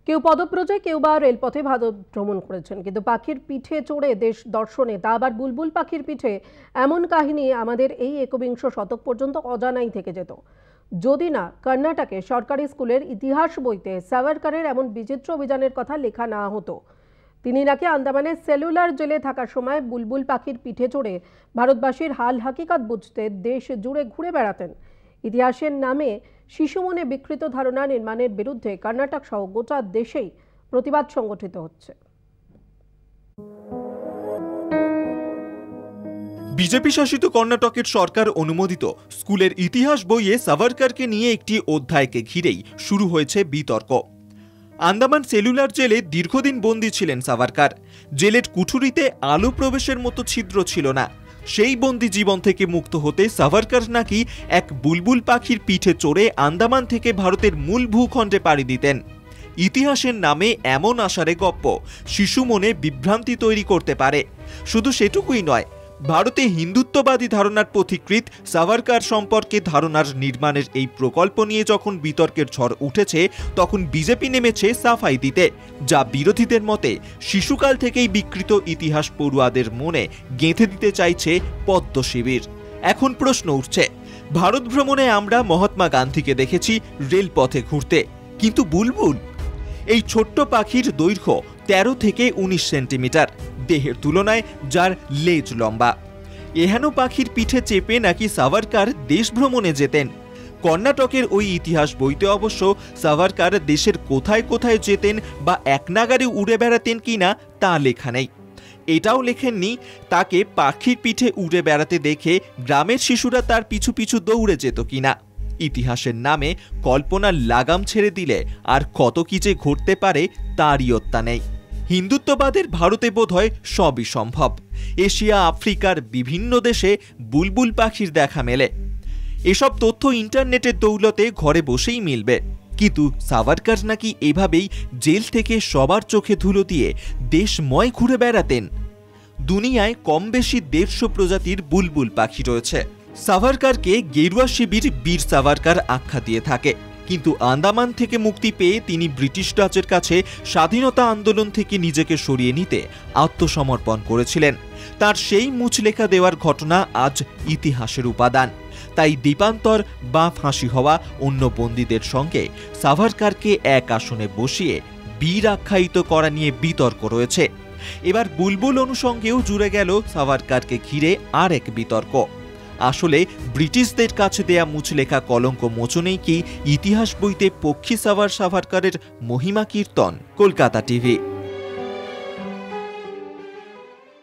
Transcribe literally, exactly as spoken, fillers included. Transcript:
কেউ পদব্রজে, কেউ বা রেলপথে ভারত ভ্রমণ করেছেন, কিন্তু পাখির পিঠে চড়ে দেশ দর্শনে, তা আবার বুলবুল পাখির পিঠে, এমন কাহিনী আমাদের এই একবিংশ শতক পর্যন্ত অজানাই থেকে যেত যদি না কর্ণাটকে সরকারি স্কুলের ইতিহাস বইতে সাভারকারের এমন বিচিত্র অভিযানের কথা লেখা না হতো। তিনি নাকি আন্দামানের সেলুলার জেলে থাকার সময় বুলবুল পাখির পিঠে চড়ে ভারতবাসীর হাল হাকিকত বুঝতে দেশ জুড়ে ঘুরে বেড়াতেন। ইতিহাসের নামে শিশু মনে বিকৃত ধারণা নির্মাণের বিরুদ্ধে কর্ণাটক সহ গোটা দেশেই প্রতিবাদ সংগঠিত হচ্ছে। বিজেপি শাসিত কর্ণাটকের সরকার অনুমোদিত স্কুলের ইতিহাস বইয়ে সাভারকারকে নিয়ে একটি অধ্যায়কে ঘিরেই শুরু হয়েছে বিতর্ক। আন্দামান সেলুলার জেলে দীর্ঘদিন বন্দী ছিলেন সাভারকার। জেলের কুঠুরিতে আলো প্রবেশের মতো ছিদ্র ছিল না। সেই বন্দী জীবন থেকে মুক্ত হতে সাভারকার নাকি এক বুলবুল পাখির পিঠে চড়ে আন্দামান থেকে ভারতের মূল ভূখণ্ডে পাড়ি দিতেন। ইতিহাসের নামে এমন আষাঢ়ে গপ্প শিশু মনে বিভ্রান্তি তৈরি করতে পারে। শুধু সেটুকুই নয়, ভারতে হিন্দুত্ববাদী ধারণার পথিকৃৎ সাভারকার সম্পর্কে ধারণার নির্মাণের এই প্রকল্প নিয়ে যখন বিতর্কের ঝড় উঠেছে, তখন বিজেপি নেমেছে সাফাই দিতে, যা বিরোধীদের মতে শিশুকাল থেকেই বিকৃত ইতিহাস পড়ুয়াদের মনে গেঁথে দিতে চাইছে পদ্ম শিবির। এখন প্রশ্ন উঠছে, ভারত ভ্রমণে আমরা মহাত্মা গান্ধীকে দেখেছি রেলপথে ঘুরতে, কিন্তু বুলবুল, এই ছোট্ট পাখির দৈর্ঘ্য তেরো থেকে উনিশ সেন্টিমিটার, দেহের তুলনায় যার লেজ লম্বা, এহেন পাখির পিঠে চেপে নাকি সাভারকার দেশ ভ্রমণে যেতেন। কর্ণাটকের ওই ইতিহাস বইতে অবশ্য সাভারকার দেশের কোথায় কোথায় যেতেন বা এক নাগারে উড়ে বেড়াতেন কিনা তা লেখা নেই। এটাও লেখেননি তাকে পাখির পিঠে উড়ে বেড়াতে দেখে গ্রামের শিশুরা তার পিছু পিছু দৌড়ে যেত কিনা। ইতিহাসের নামে কল্পনার লাগাম ছেড়ে দিলে আর কত কি যে ঘটতে পারে তারই অত্যা নেই। হিন্দুত্ববাদের ভারতে বোধহয় সবই সম্ভব। এশিয়া, আফ্রিকার বিভিন্ন দেশে বুলবুল পাখির দেখা মেলে। এসব তথ্য ইন্টারনেটের দৌলতে ঘরে বসেই মিলবে। কিন্তু সাভারকার নাকি এভাবেই জেল থেকে সবার চোখে ধুলো দিয়ে দেশময় ঘুরে বেড়াতেন। দুনিয়ায় কম বেশি দেড়শো প্রজাতির বুলবুল পাখি রয়েছে। সাভারকারকে গেরুয়া শিবির বীর সাভারকার আখ্যা দিয়ে থাকে, কিন্তু আন্দামান থেকে মুক্তি পেয়ে তিনি ব্রিটিশ রাজের কাছে স্বাধীনতা আন্দোলন থেকে নিজেকে সরিয়ে নিতে আত্মসমর্পণ করেছিলেন। তার সেই মুচলেখা দেওয়ার ঘটনা আজ ইতিহাসের উপাদান। তাই দ্বীপান্তর বা ফাঁসি হওয়া অন্য বন্দীদের সঙ্গে সাভারকারকে এক আসনে বসিয়ে বীর আখ্যায়িত করা নিয়ে বিতর্ক রয়েছে। এবার বুলবুল অনুষঙ্গেও জুড়ে গেল সাভারকারকে ঘিরে আর এক বিতর্ক। আসলে ব্রিটিশদের কাছে দেয়া মুচলেখা কলঙ্ক মোচনেই কি ইতিহাস বইতে পক্ষী সাভার সাভারকারের মহিমা কীর্তন? কলকাতা টিভি।